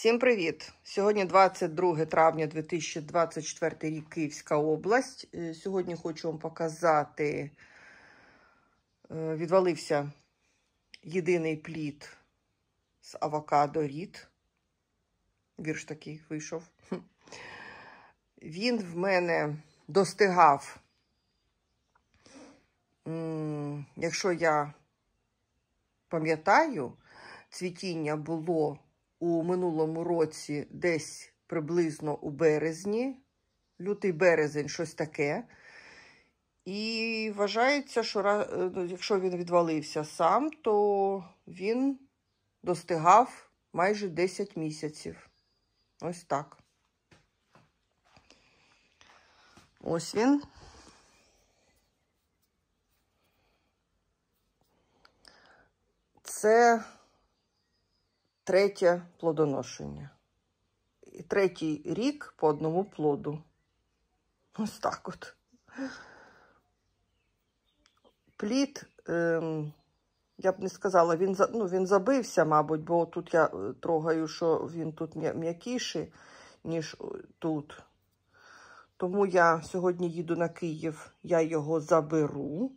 Всім привіт! Сьогодні 22 травня 2024 рік, Київська область. Сьогодні хочу вам показати, відвалився єдиний плід з авокадо Рід. Вірш такий вийшов. Він в мене достигав, якщо я пам'ятаю, цвітіння було у минулому році десь приблизно у березні, лютий-березень, щось таке. І вважається, що якщо він відвалився сам, то він достигав майже 10 місяців. Ось так. Ось він. Це третє плодоношення. І третій рік по одному плоду. Ось так от. Плід, я б не сказала, він забився, мабуть, бо тут я трогаю, що він тут м'якіший, ніж тут. Тому я сьогодні їду на Київ, я його заберу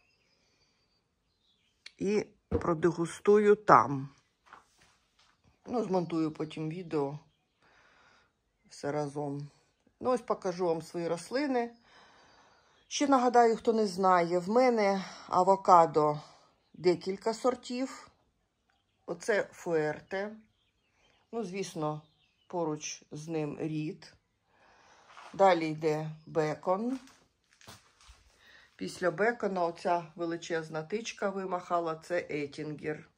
і продегустую там. Ну, змонтую потім відео все разом. Ну, ось покажу вам свої рослини. Ще нагадаю, хто не знає, в мене авокадо декілька сортів. Оце Фуерте. Ну, звісно, поруч з ним Рід. Далі йде бекон. Після бекона оця величезна тичка вимахала, це Етінгер.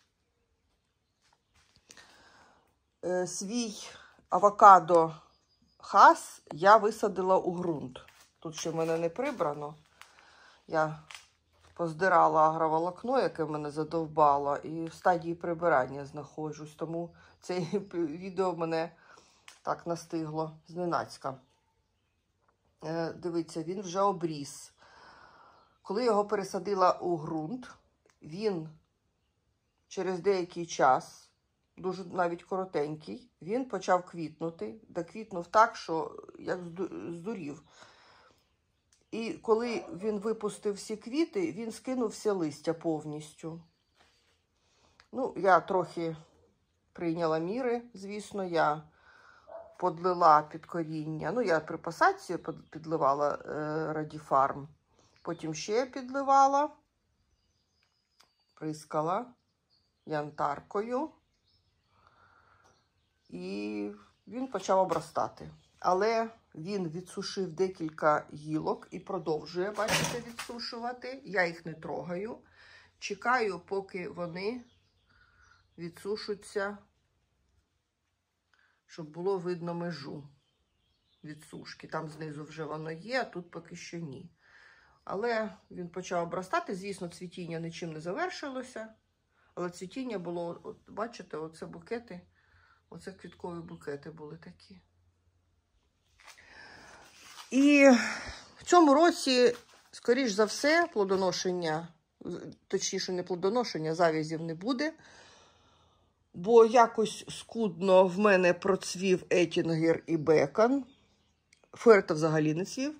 Свій авокадо Хас я висадила у ґрунт. Тут ще в мене не прибрано. Я поздирала агроволокно, яке в мене задовбало, і в стадії прибирання знаходжусь. Тому це відео мене так настигло зненацька. Дивіться, він вже обріс. Коли його пересадила у ґрунт, він через деякий час, дуже навіть коротенький, він почав квітнути, доквітнув так, що як здурів. І коли він випустив всі квіти, він скинув все листя повністю. Ну, я трохи прийняла міри, звісно, я подлила під коріння. Ну, я при посадці підливала Радіфарм. Потім ще підливала, прискала янтаркою. І він почав обростати. Але він відсушив декілька гілок і продовжує, бачите, відсушувати. Я їх не трогаю. Чекаю, поки вони відсушаться, щоб було видно межу відсушки. Там знизу вже воно є, а тут поки що ні. Але він почав обростати. Звісно, цвітіння нічим не завершилося. Але цвітіння було, от, бачите, оце букети. Оце квіткові букети були такі. І в цьому році, скоріш за все, плодоношення, точніше не плодоношення, завязів не буде. Бо якось скудно в мене процвів Етінгер і бекон. Фуерте взагалі не цвів.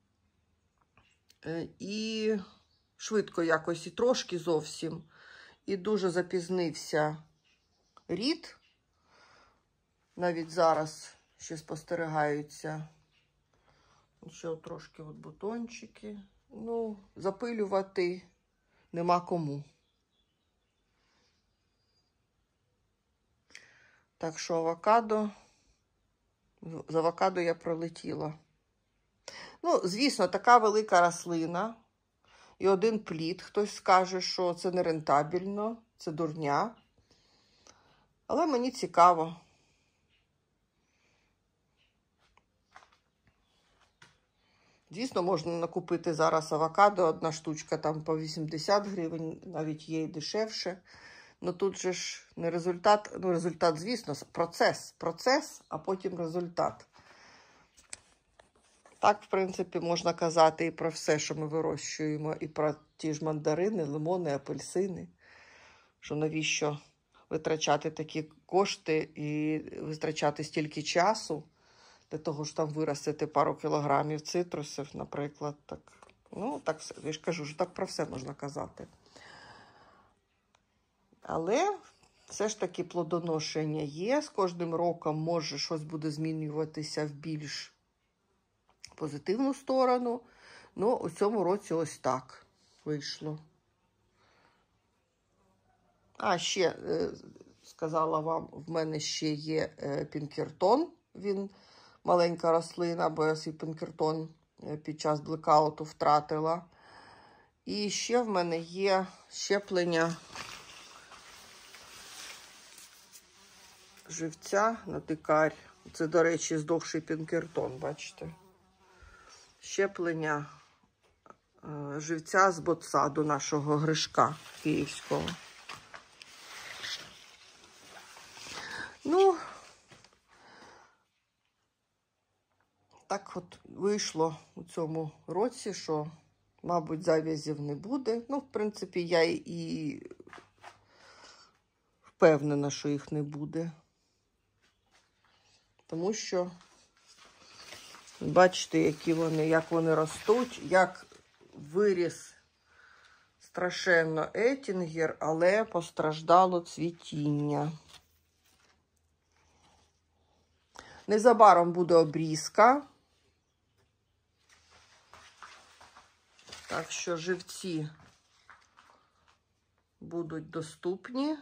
І швидко якось, і трошки зовсім. І дуже запізнився Рід. Навіть зараз ще спостерігаються ще трошки от бутончики. Ну, запилювати нема кому. Так що авокадо, з авокадо я пролетіла. Ну, звісно, така велика рослина і один плід. Хтось скаже, що це не рентабельно, це дурня. Але мені цікаво. Звісно, можна накупити зараз авокадо, одна штучка там по 80 гривень, навіть є і дешевше. Ну тут же ж не результат, ну результат, звісно, процес, а потім результат. Так, в принципі, можна казати і про все, що ми вирощуємо, і про ті ж мандарини, лимони, апельсини. Що навіщо витрачати такі кошти і витрачати стільки часу для того, щоб там виростити пару кілограмів цитрусів, наприклад. Так, ну, так, я ж кажу, що так про все можна казати. Але все ж таки плодоношення є. З кожним роком, може, щось буде змінюватися в більш позитивну сторону. Ну, у цьому році ось так вийшло. А, ще сказала вам, в мене ще є Пінкертон. Він маленька рослина, бо я свій Пінкертон під час блекауту втратила. І ще в мене є щеплення живця на дикарь. Це, до речі, здохший Пінкертон, бачите? Щеплення живця з ботсаду нашого Гришка київського. Ну, так от вийшло у цьому році, що, мабуть, зав'язів не буде. Ну, в принципі, я і впевнена, що їх не буде. Тому що, бачите, які вони, як вони ростуть, як виріс страшенно етінгер, але постраждало цвітіння. Незабаром буде обрізка. Так що живці будуть доступні.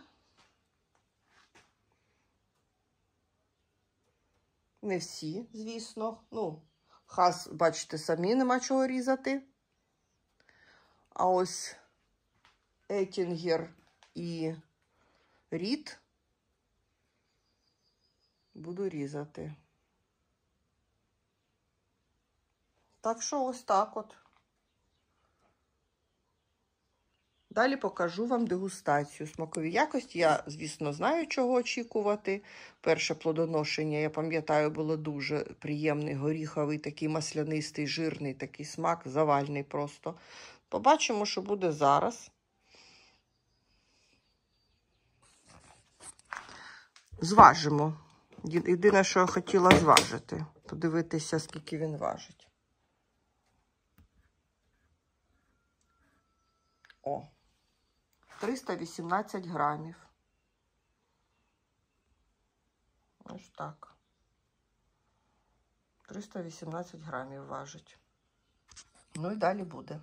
Не всі, звісно. Ну, хас, бачите, самі нема чого різати. А ось етінгер і рід буду різати. Так що ось так от. Далі покажу вам дегустацію. Смакові якості. Я, звісно, знаю, чого очікувати. Перше плодоношення, я пам'ятаю, було дуже приємний, горіховий, такий маслянистий, жирний такий смак, завальний просто. Побачимо, що буде зараз. Зважимо. Єдине, що я хотіла зважити. Подивитися, скільки він важить. О! 318 грамів. Ось так. 318 грамів важить. Ну і далі буде.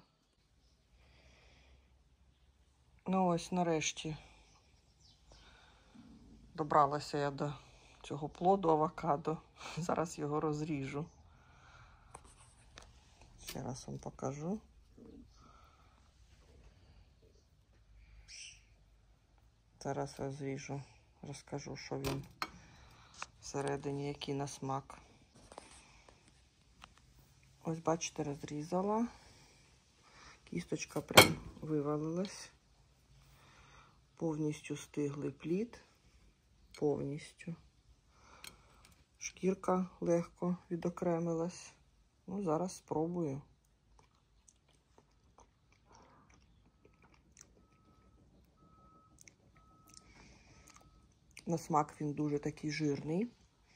Ну ось нарешті добралася я до цього плоду авокадо. Зараз його розріжу. Ще раз вам покажу. Зараз розріжу, розкажу, що він всередині, який на смак. Ось, бачите, розрізала. Кісточка прям вивалилась. Повністю стиглий плід. Повністю. Шкірка легко відокремилась. Ну, зараз спробую. На смак він дуже такий жирний,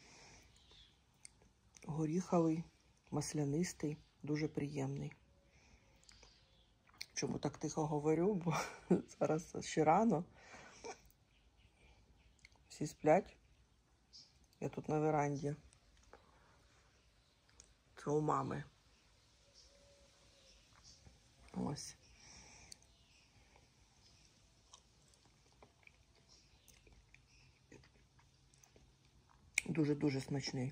горіховий, маслянистий, дуже приємний. Чому так тихо говорю, бо зараз ще рано. Всі сплять. Я тут на веранді. Це у мами. Ось. Дуже-дуже смачний.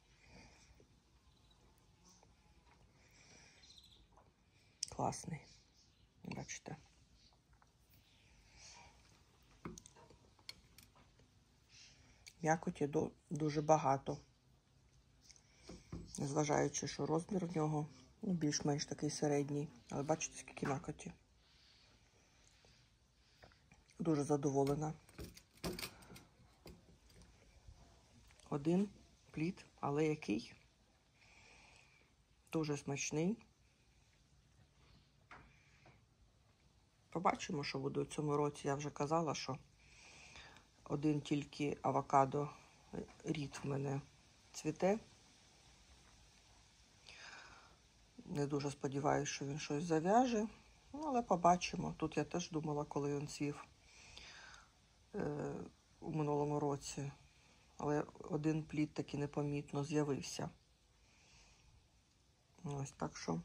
Класний. Бачите. М'якоті дуже багато. Незважаючи, що розмір в нього більш-менш такий середній. Але бачите, скільки м'якоті. Дуже задоволена. Один плід, але який? Дуже смачний. Побачимо, що буде у цьому році. Я вже казала, що один тільки авокадо рід в мене цвіте. Не дуже сподіваюся, що він щось зав'яже. Ну, але побачимо. Тут я теж думала, коли він цвів у минулому році. Але один плід таки непомітно з'явився. Ось так що.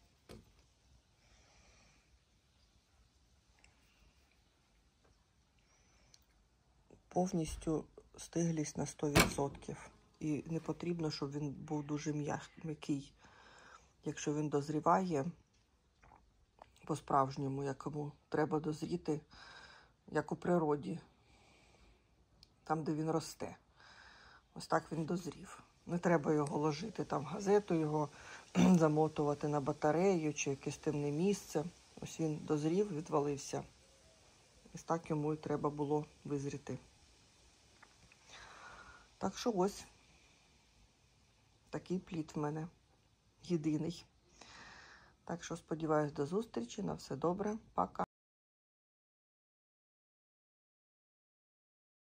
Повністю стиглість на 100%. І не потрібно, щоб він був дуже м'який. Якщо він дозріває по-справжньому, як йому треба дозріти, як у природі, там, де він росте. Ось так він дозрів. Не треба його ложити там в газету, його замотувати на батарею чи якесь темне місце. Ось він дозрів, відвалився. Ось так йому і треба було визріти. Так що ось такий плід в мене. Єдиний. Так що сподіваюсь, до зустрічі. На все добре. Пока.